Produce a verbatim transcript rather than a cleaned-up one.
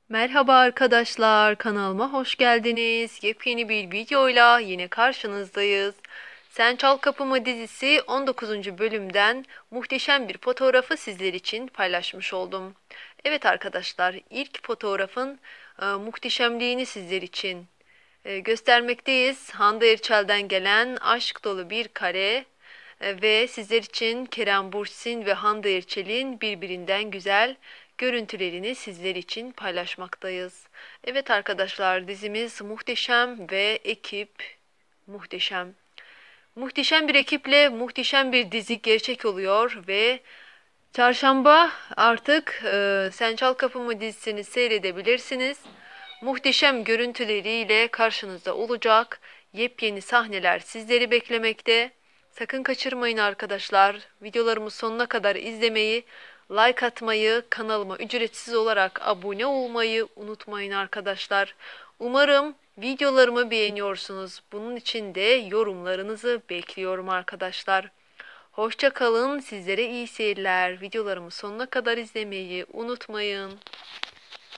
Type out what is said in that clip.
Merhaba arkadaşlar, kanalıma hoş geldiniz. Yepyeni bir videoyla yine karşınızdayız. Sen Çal Kapımı dizisi on dokuzuncu bölümden muhteşem bir fotoğrafı sizler için paylaşmış oldum. Evet arkadaşlar, ilk fotoğrafın e, muhteşemliğini sizler için e, göstermekteyiz. Hande Erçel'den gelen aşk dolu bir kare e, ve sizler için Kerem Bürsin ve Hande Erçel'in birbirinden güzel görüntülerini sizler için paylaşmaktayız. Evet arkadaşlar, dizimiz muhteşem ve ekip muhteşem. Muhteşem bir ekiple muhteşem bir dizi gerçek oluyor ve çarşamba artık e, Sen Çal Kapımı dizisini seyredebilirsiniz. Muhteşem görüntüleriyle karşınızda olacak. Yepyeni sahneler sizleri beklemekte. Sakın kaçırmayın arkadaşlar. Videolarımı sonuna kadar izlemeyi, like atmayı, kanalıma ücretsiz olarak abone olmayı unutmayın arkadaşlar. Umarım videolarımı beğeniyorsunuz. Bunun için de yorumlarınızı bekliyorum arkadaşlar. Hoşça kalın, sizlere iyi seyirler. Videolarımı sonuna kadar izlemeyi unutmayın.